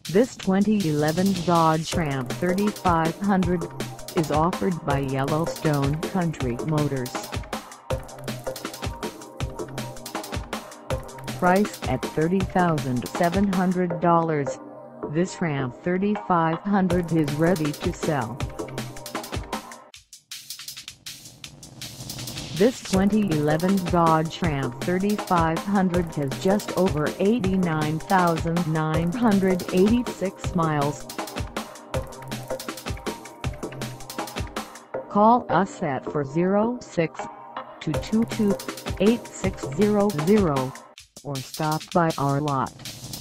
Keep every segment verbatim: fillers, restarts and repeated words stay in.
This twenty eleven Dodge Ram thirty-five hundred is offered by Yellowstone Country Motors. Priced at thirty thousand seven hundred dollars, this Ram thirty-five hundred is ready to sell. This twenty eleven Dodge Ram thirty-five hundred has just over eighty-nine thousand nine hundred eighty-six miles. Call us at four oh six, two two two, eight six zero zero or stop by our lot.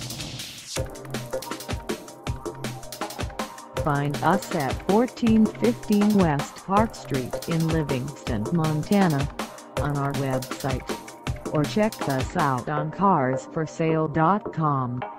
Find us at fourteen fifteen West Park Street in Livingston, Montana, on our website, or check us out on cars for sale dot com.